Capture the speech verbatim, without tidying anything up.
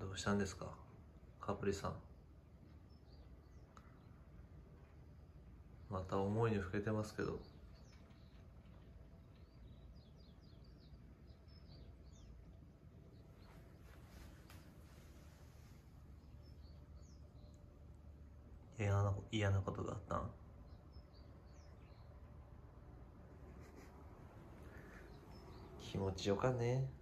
どうしたんですかカプリさん。また思いにふけてますけど。嫌な嫌なことがあったん？気持ちよかね。